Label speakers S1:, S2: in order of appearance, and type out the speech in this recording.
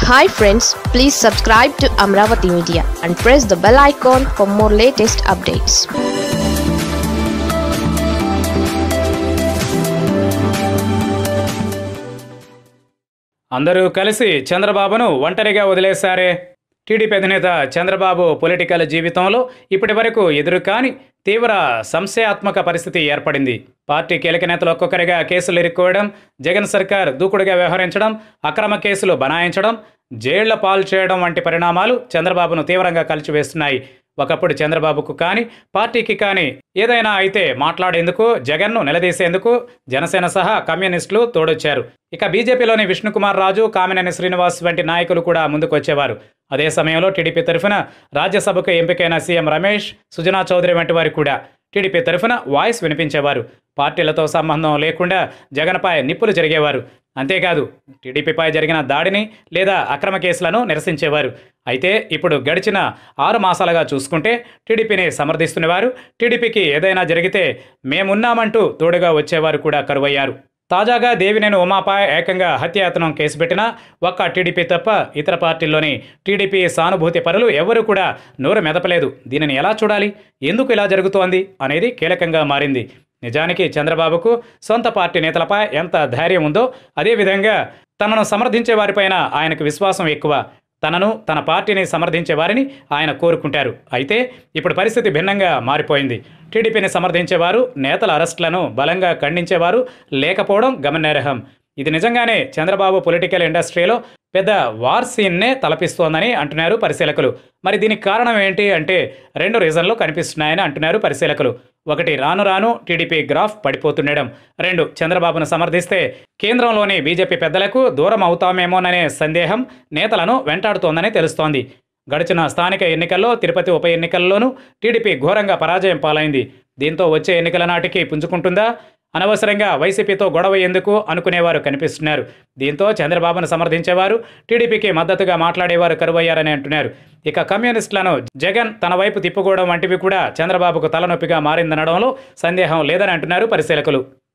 S1: Hi friends, please subscribe to Amaravathi Media and press the bell icon for more latest updates.
S2: అందరూ కలిసి చంద్రబాబును ఒంటరిగా వదిలేశారే. TDP అధినేత Chandrababu political జీవితంలో ఇప్పటివరకు ఎదురు కాని తీవ్ర సంశయాత్మక పరిస్థితి ఏర్పడింది. పార్టీ కీలక నేతలు ఒక్కొక్కరిగా కేసులు ఇరుక్కోవడం, జగన్ సర్కార్ దూకుడుగా వ్యవహరించడం, అక్రమ కేసులు బనాయించడం, జైళ్ల పాలు చేయడం వంటి పరిణామాలు చంద్రబాబును తీవ్రంగా కలిచివేస్తున్నాయి. ఒకప్పుడు చంద్రబాబుకు కానీ పార్టీకి కానీ ఏదైనా అయితే మాట్లాడేందుకు, జగన్ను నిలదీసేందుకు జనసేన సహా కమ్యూనిస్టులు తోడొచ్చారు. ఇక బీజేపీలోని విష్ణుకుమార్ రాజు, కామినేని శ్రీనివాస్ వంటి నాయకులు కూడా ముందుకొచ్చేవారు. అదే సమయంలో టీడీపీ తరఫున రాజ్యసభకు ఎంపికైన సీఎం రమేష్, సుజనా చౌదరి వంటి వారు కూడా టీడీపీ తరఫున వాయిస్ వినిపించేవారు. పార్టీలతో సంబంధం లేకుండా జగన్పై నిప్పులు జరిగేవారు. అంతేకాదు టీడీపీపై జరిగిన దాడిని లేదా అక్రమ కేసులను నిరసించేవారు. అయితే ఇప్పుడు గడిచిన 6 మాసాలుగా చూసుకుంటే టీడీపీని సమర్థిస్తున్నవారు, టీడీపీకి ఏదైనా జరిగితే మేమున్నామంటూ తోడుగా వచ్చేవారు కూడా కరువయ్యారు. తాజాగా దేవినేని ఉమాపై ఏకంగా హత్యాయత్నం కేసు పెట్టినా ఒక్క టీడీపీ తప్ప ఇతర పార్టీల్లోని టీడీపీ సానుభూతి పరులు ఎవరూ కూడా నోరు మెదపలేదు. దీనిని ఎలా చూడాలి, ఎందుకు ఇలా జరుగుతోంది అనేది కీలకంగా మారింది. నిజానికి చంద్రబాబుకు సొంత పార్టీ నేతలపై ఎంత ధైర్యం ఉందో, అదేవిధంగా తనను సమర్థించే వారిపైన ఆయనకు విశ్వాసం ఎక్కువ. తనను, తన పార్టీని సమర్థించే వారిని ఆయన కోరుకుంటారు. అయితే ఇప్పుడు పరిస్థితి భిన్నంగా మారిపోయింది. టీడీపీని సమర్థించేవారు, నేతల అరెస్టులను బలంగా ఖండించేవారు లేకపోవడం గమనార్హం. ఇది నిజంగానే చంద్రబాబు పొలిటికల్ ఇండస్ట్రీలో పెద్ద వార్ సీన్నే తలపిస్తోందని అంటున్నారు పరిశీలకులు. మరి దీనికి కారణం ఏంటి అంటే 2 రీజన్లు కనిపిస్తున్నాయని అంటున్నారు పరిశీలకులు. 1, రాను రాను టీడీపీ గ్రాఫ్ పడిపోతుండడం. 2, చంద్రబాబును సమర్థిస్తే కేంద్రంలోని బీజేపీ పెద్దలకు దూరం అవుతామేమోననే సందేహం నేతలను వెంటాడుతోందని తెలుస్తోంది. గడిచిన స్థానిక ఎన్నికల్లో, తిరుపతి ఉప ఎన్నికల్లోనూ టీడీపీ ఘోరంగా పరాజయం పాలైంది. దీంతో వచ్చే ఎన్నికల నాటికి పుంజుకుంటుందా, అనవసరంగా వైసీపీతో గొడవ ఎందుకు అనుకునేవారు కనిపిస్తున్నారు. దీంతో చంద్రబాబును సమర్థించేవారు, టీడీపీకి మద్దతుగా మాట్లాడేవారు కరువయ్యారని అంటున్నారు. ఇక కమ్యూనిస్టులను జగన్ తన వైపు తిప్పుకోవడం వంటివి కూడా చంద్రబాబుకు తలనొప్పిగా మారిందనడంలో సందేహం లేదని అంటున్నారు పరిశీలకులు.